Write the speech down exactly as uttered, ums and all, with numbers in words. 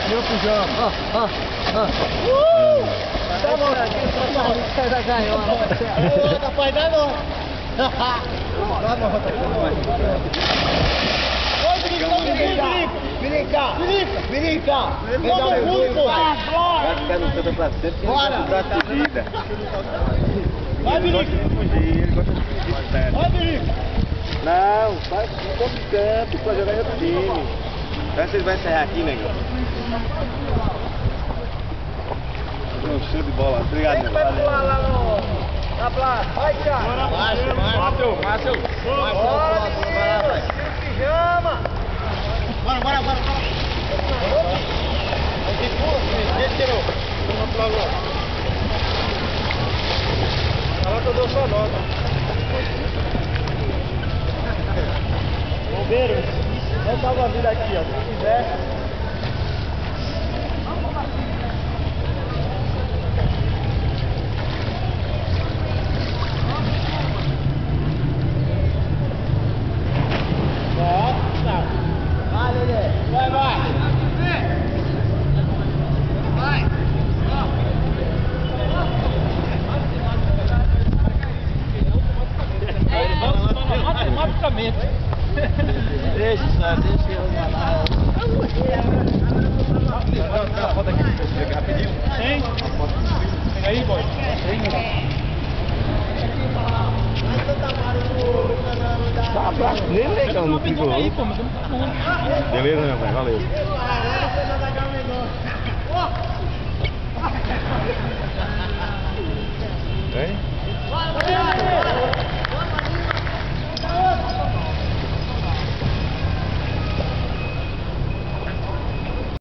Meu pijama. Ó, ó, ó. Uh! Tá bom. Sai da gaiola. Ô, rapaz, dá não. Dá não, Oi, Felipe, Felipe, Felipe, Felipe, vem dar um mergulho, pai. Vai ficar no canto pra sempre, Bora. ele gosta de fugida. Vai, Ele gosta de fugir, ele gosta de fugir de perto. Vai, Felipe. Não, vai pro outro campo pra jogar em outro time. Será que ele vai encerrar aqui, negão? Um show de bola, obrigado, meu. Vai pular lá no... Na placa. Vai, Thiago. Márcio, Márcio. Márcio. Bora, menino. Tira o pijama. Bora, bora, bora. Aqui, pula, Felipe. Tirou. Vamos pular agora. Fala que eu dou sua nota. Bombeiro, vamos salvar a vida aqui, ó. Se quiser. Vai, Lelê. Vai, vai. Vai. Automaticamente. Deixa, sabe? Deixa eu lá. Dá a foto aqui rapidinho. Tem? Tem aí, boy? Tem. Tá abraço nele, legal, no frigorífico. Beleza, meu pai, valeu.